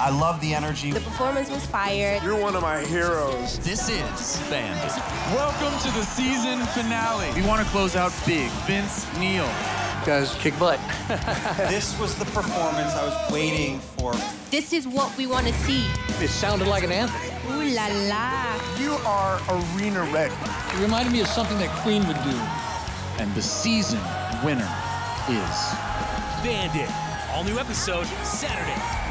I love the energy. The performance was fire. You're one of my heroes. This is Bandit. Welcome to the season finale. We want to close out big. Vince, Neil. You guys kick butt. This was the performance I was waiting for. This is what we want to see. It sounded like an anthem. Ooh la la. You are arena ready. It reminded me of something that Queen would do. And the season winner is... Bandit. All new episode Saturday.